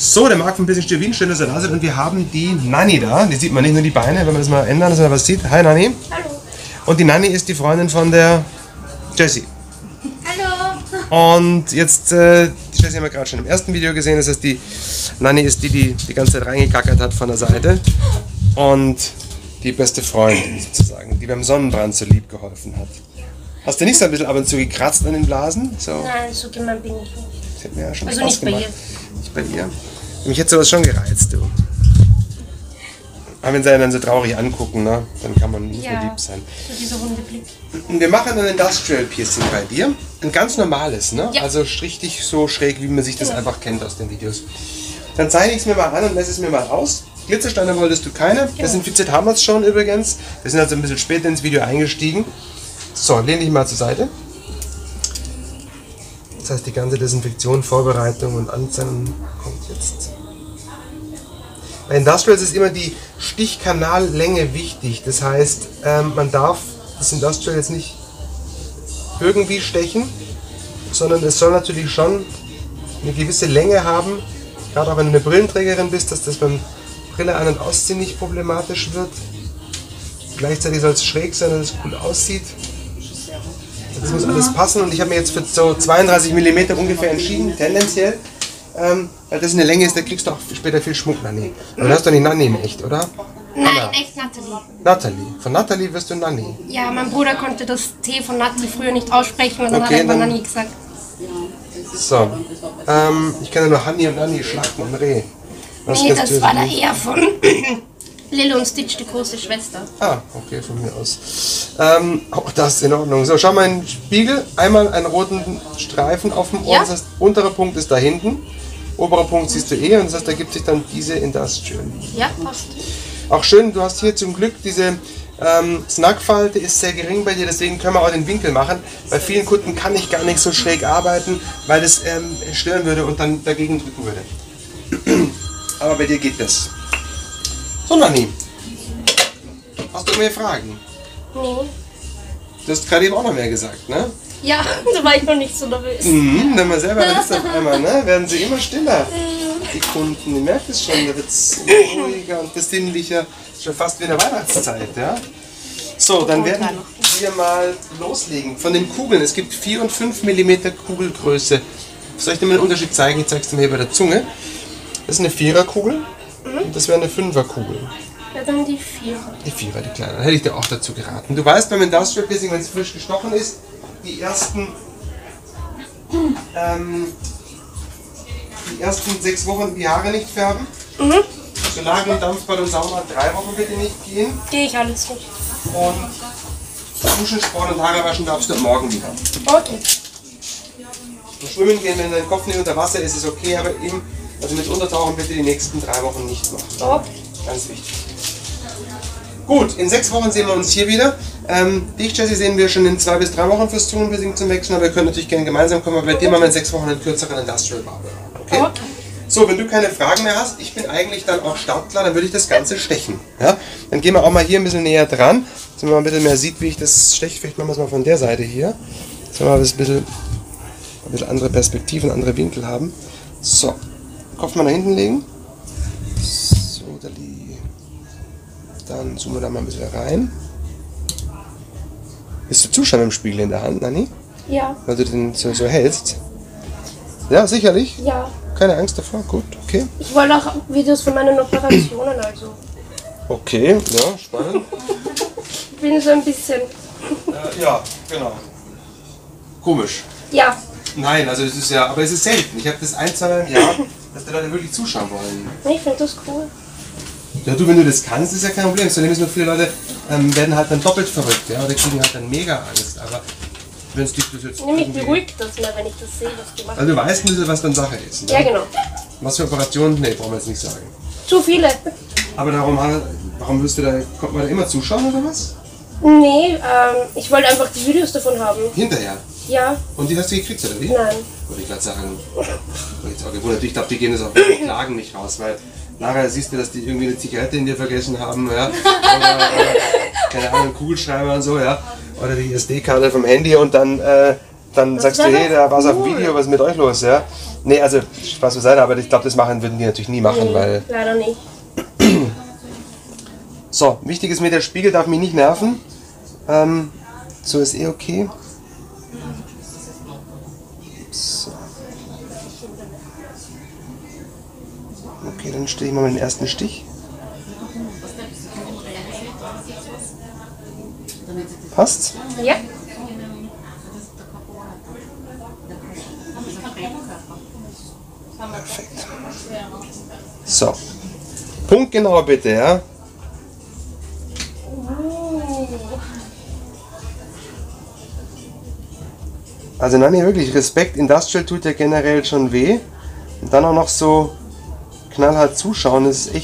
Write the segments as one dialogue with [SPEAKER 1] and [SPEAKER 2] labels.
[SPEAKER 1] So, der Marc von Bisschen Stevin, schön, dass er da sind. Und wir haben die Nanni da. Die sieht man nicht nur die Beine, wenn man das mal ändern, dass man was sieht. Hi Nanni.
[SPEAKER 2] Hallo.
[SPEAKER 1] Und die Nanni ist die Freundin von der Jessie.
[SPEAKER 2] Hallo.
[SPEAKER 1] Und jetzt, die Jessie haben wir gerade schon im ersten Video gesehen. Das heißt, die Nanni ist die ganze Zeit reingekackert hat von der Seite. Und die beste Freundin sozusagen, die beim Sonnenbrand so lieb geholfen hat. Hast du nicht so ein bisschen ab und zu gekratzt an den Blasen? So.
[SPEAKER 2] Nein, so gemein bin ich nicht.
[SPEAKER 1] Das hätte mir ja schon
[SPEAKER 2] Also
[SPEAKER 1] Spaß
[SPEAKER 2] nicht bei
[SPEAKER 1] gemacht.
[SPEAKER 2] ihr.
[SPEAKER 1] Nicht bei ihr. Mich hätte sowas schon gereizt, du. Aber wenn sie einen dann so traurig angucken, ne, dann kann man nicht mehr lieb sein.
[SPEAKER 2] So dieser runde Blick.
[SPEAKER 1] Wir machen ein Industrial Piercing bei dir. Ein ganz normales, ne?
[SPEAKER 2] Ja.
[SPEAKER 1] Also richtig so schräg, wie man sich das einfach kennt aus den Videos. Dann zeige ich es mir mal an und lasse es mir mal aus. Glitzersteine wolltest du keine. Desinfiziert haben wir es schon übrigens. Wir sind also ein bisschen später ins Video eingestiegen. So, lehn dich mal zur Seite. Das heißt, die ganze Desinfektion, Vorbereitung und Anzeigen kommt jetzt. Bei Industrials ist immer die Stichkanallänge wichtig. Das heißt, man darf das Industrial jetzt nicht irgendwie stechen, sondern es soll natürlich schon eine gewisse Länge haben. Gerade auch wenn du eine Brillenträgerin bist, dass das beim Brille an- und ausziehen nicht problematisch wird. Gleichzeitig soll es schräg sein, dass es cool aussieht. Das muss alles passen und ich habe mir jetzt für so 32 mm ungefähr entschieden, tendenziell. Weil das eine Länge ist, da kriegst du auch später viel Schmuck, Nanni. Aber du hast doch nicht Nanni in echt, oder?
[SPEAKER 2] Nein, echt Nathalie.
[SPEAKER 1] Nathalie. Von Nathalie wirst du Nanni.
[SPEAKER 2] Ja, mein Bruder konnte das T von Nathalie früher nicht aussprechen und dann
[SPEAKER 1] Okay,
[SPEAKER 2] hat er
[SPEAKER 1] dann-
[SPEAKER 2] Nanni gesagt.
[SPEAKER 1] So. Ich kenne nur Hanni und Nanni, Schlachten und Reh. Was
[SPEAKER 2] Nee,
[SPEAKER 1] kennst
[SPEAKER 2] das
[SPEAKER 1] du
[SPEAKER 2] war da
[SPEAKER 1] nicht?
[SPEAKER 2] eher von Lille und Stitch, die große Schwester.
[SPEAKER 1] Ah, okay, von mir aus. Auch das ist in Ordnung. So, schau mal in den Spiegel. Einmal einen roten Streifen auf dem Ohr.
[SPEAKER 2] Ja.
[SPEAKER 1] Das heißt, unterer Punkt ist da hinten. Oberer Punkt siehst du und das heißt, da gibt sich dann diese Industrial.
[SPEAKER 2] Ja, passt.
[SPEAKER 1] Auch schön, du hast hier zum Glück diese Snackfalte ist sehr gering bei dir, deswegen können wir auch den Winkel machen. Bei vielen Kunden kann ich gar nicht so schräg arbeiten, weil das stören würde und dann dagegen drücken würde. Aber bei dir geht das. So, Nanni, hast du irgendwelche Fragen?
[SPEAKER 2] Nee.
[SPEAKER 1] Du hast gerade eben auch noch mehr gesagt, ne?
[SPEAKER 2] Ja, da war ich noch nicht so nervös.
[SPEAKER 1] Wenn man selber da sitzt auf einmal, ne, werden sie immer stiller. Die Kunden, ihr merkt es schon, da wird es ruhiger und besinnlicher. Ist schon fast wie in der Weihnachtszeit, ja? So, dann werden wir mal loslegen. Von den Kugeln, es gibt 4 und 5 mm Kugelgröße. Soll ich dir mal den Unterschied zeigen? Ich zeige es dir mal hier bei der Zunge. Das ist eine 4er-Kugel und das wäre eine 5er-Kugel.
[SPEAKER 2] Ja, dann die 4.
[SPEAKER 1] Die 4er, die kleine. Dann hätte ich dir auch dazu geraten. Du weißt, beim Industrial Piercing, wenn es frisch gestochen ist, die ersten 6 Wochen die Haare nicht färben. Solange im Dampfbad und Sauna 3 Wochen bitte nicht gehen.
[SPEAKER 2] Gehe ich alles nicht.
[SPEAKER 1] Und Duschen, Sport und Haare waschen darfst du am Morgen wieder.
[SPEAKER 2] Okay.
[SPEAKER 1] Und schwimmen gehen, wenn dein Kopf nicht unter Wasser ist, ist okay, aber eben, also mit Untertauchen bitte die nächsten 3 Wochen nicht machen.
[SPEAKER 2] Okay.
[SPEAKER 1] Ganz wichtig. Gut, in 6 Wochen sehen wir uns hier wieder. Dich, Jessie, sehen wir schon in 2 bis 3 Wochen fürs Zungenpiercing zum Wechseln, aber wir können natürlich gerne gemeinsam kommen, aber bei dir machen wir in 6 Wochen einen kürzeren Industrial Barber. Okay?
[SPEAKER 2] Okay.
[SPEAKER 1] So, wenn du keine Fragen mehr hast, ich bin eigentlich dann auch startklar, dann würde ich das Ganze stechen. Ja? Dann gehen wir auch mal hier ein bisschen näher dran, dass man mal ein bisschen mehr sieht, wie ich das steche. Vielleicht machen wir es mal von der Seite hier, dass wir mal ein bisschen andere Perspektiven, andere Winkel haben. So, Kopf mal nach hinten legen. So, dann zoomen wir da mal ein bisschen rein. Bist du Zuschauer im Spiegel in der Hand, Nanni?
[SPEAKER 2] Ja.
[SPEAKER 1] Weil du den so hältst? Ja, sicherlich.
[SPEAKER 2] Ja.
[SPEAKER 1] Keine Angst davor, gut, okay.
[SPEAKER 2] Ich wollte auch Videos von meinen Operationen, also.
[SPEAKER 1] Okay, ja, spannend.
[SPEAKER 2] Ich bin so ein bisschen.
[SPEAKER 1] Ja, genau. Komisch.
[SPEAKER 2] Ja.
[SPEAKER 1] Nein, also es ist ja, aber es ist selten. Ich habe das 1, 2 Mal im Jahr, dass die Leute wirklich zuschauen wollen.
[SPEAKER 2] Ich finde das cool.
[SPEAKER 1] Ja, du, wenn du das kannst, ist ja kein Problem. So nämlich nur viele Leute werden halt dann doppelt verrückt, ja, oder kriegen halt dann mega Angst. Aber wenn es dich das jetzt
[SPEAKER 2] Nämlich
[SPEAKER 1] irgendwie-
[SPEAKER 2] beruhigt das mehr, wenn ich das sehe, was du machst.
[SPEAKER 1] Also du weißt nicht, was dann Sache ist. Ne?
[SPEAKER 2] Ja, genau.
[SPEAKER 1] Was für Operationen? Nee, brauchen wir jetzt nicht sagen.
[SPEAKER 2] Zu viele.
[SPEAKER 1] Aber warum wirst du da, kommt man da immer zuschauen oder was?
[SPEAKER 2] Nee, ich wollte einfach die Videos davon haben.
[SPEAKER 1] Hinterher.
[SPEAKER 2] Ja,
[SPEAKER 1] Und die hast du gekriegt, oder wie?
[SPEAKER 2] nein.
[SPEAKER 1] Wollte ich gerade sagen. Wollte jetzt auch gewundert. Ich glaube, die gehen das auch die Klagen nicht raus, weil nachher siehst du, dass die irgendwie eine Zigarette in dir vergessen haben, ja. Oder keine Ahnung, Kugelschreiber und so, ja. Oder die SD-Karte vom Handy und dann dann sagst du, hey, da war es auf dem Video, was ist mit euch los? Ja? Nee, also Spaß beiseite, aber ich glaube, das würden die natürlich nie machen, weil...
[SPEAKER 2] Leider nicht.
[SPEAKER 1] So, wichtig ist mir, der Spiegel darf mich nicht nerven. So ist eh okay. So. Okay, dann stehe ich mal den ersten Stich. Passt's?
[SPEAKER 2] Ja.
[SPEAKER 1] Perfekt. So. Punktgenau bitte, ja? Also nein, wirklich, Respekt, Industrial tut ja generell schon weh. Und dann auch noch so knallhart zuschauen, das ist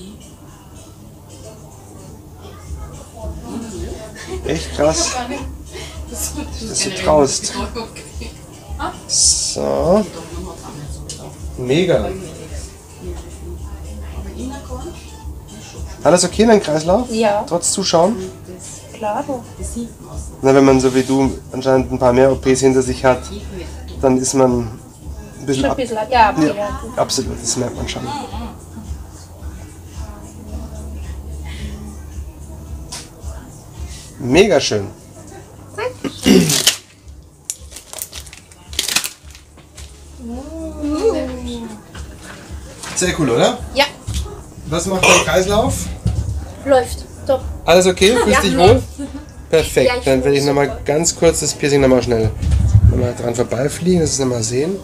[SPEAKER 1] echt krass, dass du traust. So. Mega. Alles okay in deinem Kreislauf?
[SPEAKER 2] Ja.
[SPEAKER 1] Trotz Zuschauen?
[SPEAKER 2] Klar.
[SPEAKER 1] Na, wenn man so wie du anscheinend ein paar mehr OPs hinter sich hat, dann ist man ein bisschen
[SPEAKER 2] Ja,
[SPEAKER 1] absolut, das merkt man schon. Mega schön. Sehr cool, oder?
[SPEAKER 2] Ja,
[SPEAKER 1] Was macht dein Kreislauf?
[SPEAKER 2] läuft. Top.
[SPEAKER 1] Alles okay? Fühlst dich wohl? Perfekt.
[SPEAKER 2] Ja, ich
[SPEAKER 1] Dann werde ich
[SPEAKER 2] fühle mich
[SPEAKER 1] nochmal ganz kurz das Piercing nochmal schnell dran vorbeifliegen, dass wir es nochmal sehen.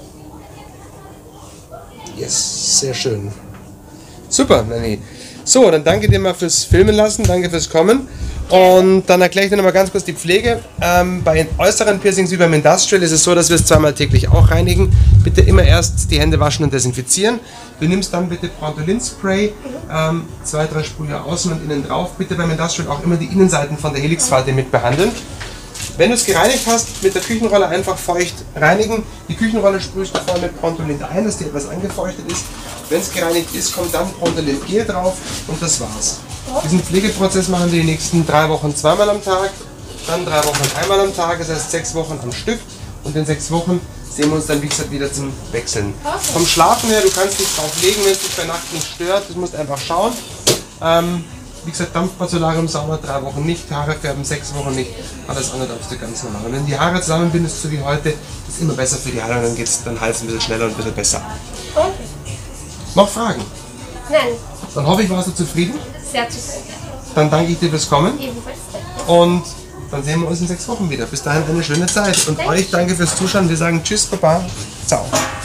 [SPEAKER 1] Yes, sehr schön. Super, Nanni. So, dann danke dir mal fürs Filmen lassen, danke fürs Kommen. Und dann erkläre ich dir nochmal ganz kurz die Pflege. Bei den äußeren Piercings wie beim Industrial ist es so, dass wir es zweimal täglich auch reinigen. Bitte immer erst die Hände waschen und desinfizieren. Du nimmst dann bitte Pantolin Spray, 2-3 Sprühe außen und innen drauf. Bitte beim Industrial auch immer die Innenseiten von der Helixfalte mit behandeln. Wenn du es gereinigt hast, mit der Küchenrolle einfach feucht reinigen. Die Küchenrolle sprühst du vorher mit Pantolin ein, dass die etwas angefeuchtet ist. Wenn es gereinigt ist, kommt dann Pantolin Gel drauf und das war's. Diesen Pflegeprozess machen wir die nächsten 3 Wochen zweimal am Tag, dann 3 Wochen einmal am Tag, das heißt 6 Wochen am Stück. Und in 6 Wochen sehen wir uns dann, wie gesagt, wieder zum Wechseln. Vom Schlafen her, du kannst dich drauf legen, wenn es dich bei Nacht nicht stört, du musst einfach schauen. Wie gesagt, Dampfbad, Solarium sauber, 3 Wochen nicht, Haare färben 6 Wochen nicht, alles andere darfst du ganz normal. Und wenn du die Haare zusammenbindest, so wie heute, das ist immer besser für die Haare und dann geht es dann Hals ein bisschen schneller und ein bisschen besser.
[SPEAKER 2] Okay.
[SPEAKER 1] Noch Fragen?
[SPEAKER 2] Nein,
[SPEAKER 1] Dann hoffe ich, warst du zufrieden.
[SPEAKER 2] sehr zufrieden.
[SPEAKER 1] Dann danke ich dir fürs Kommen
[SPEAKER 2] Ebenfalls.
[SPEAKER 1] und dann sehen wir uns in 6 Wochen wieder. Bis dahin eine schöne Zeit und euch danke fürs Zuschauen. Wir sagen Tschüss, Baba, ciao.